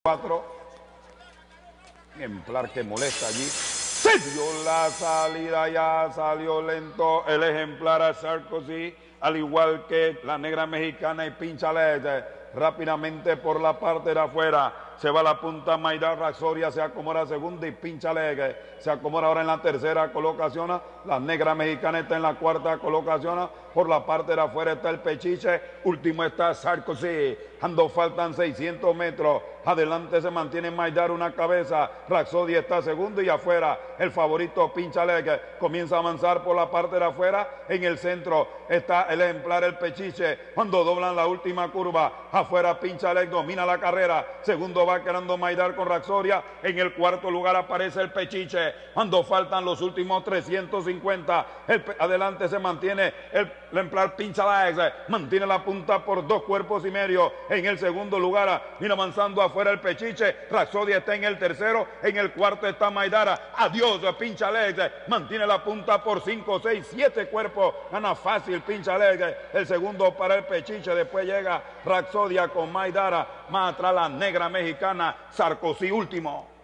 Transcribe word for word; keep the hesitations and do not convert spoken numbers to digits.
cuatro. Ejemplar que molesta allí. Se dio la salida, ya salió lento el ejemplar a Sarkozy, al igual que la negra mexicana y Pinchalet. Rápidamente por la parte de afuera se va la punta Maidar Raxoria, se acomoda segunda y Pinchalet se acomoda ahora en la tercera colocación. La negra mexicana está en la cuarta colocación. Por la parte de afuera está el Pechiche, último está Sarkozy. Ando faltan seiscientos metros. Adelante se mantiene Maidar una cabeza. Raxodia está segundo y afuera el favorito Pinchalet comienza a avanzar por la parte de afuera. En el centro está el ejemplar el Pechiche. Cuando doblan la última curva, afuera Pinchalet domina la carrera. Segundo va quedando Maidar con Raxoria. En el cuarto lugar aparece el Pechiche. Cuando faltan los últimos trescientos cincuenta, el, adelante se mantiene el, el ejemplar Pinchalet. Mantiene la punta por dos cuerpos y medio. En el segundo lugar, viene avanzando afuera el Pechiche. Raxodia está en el tercero. En el cuarto está Maidara. Adiós, Pinchalet. Mantiene la punta por cinco, seis, siete cuerpos. Gana fácil Pinchalet. El segundo para el Pechiche. Después llega Raxodia con Maidara. Más atrás la negra mexicana. Sarkozy último.